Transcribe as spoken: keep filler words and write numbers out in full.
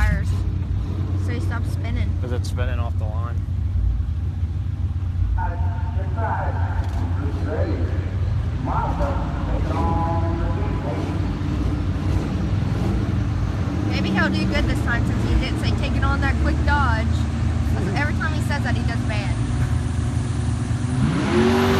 tires. So he stopped spinning. Because it's spinning off the line. Maybe he'll do good this time since he didn't say take it on that quick dodge. Every time he says that, he does bad.